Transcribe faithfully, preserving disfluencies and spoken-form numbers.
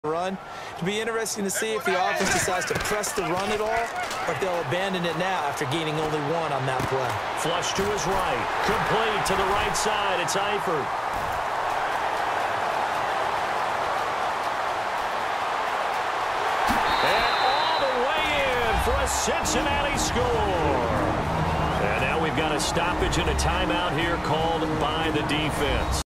run. It'll be interesting to see if the offense decides to press the run at all, or if they'll abandon it now after gaining only one on that play. Flush to his right. Complete to the right side. It's Eifert. And all the way in for a Cincinnati score. And now we've got a stoppage and a timeout here called by the defense.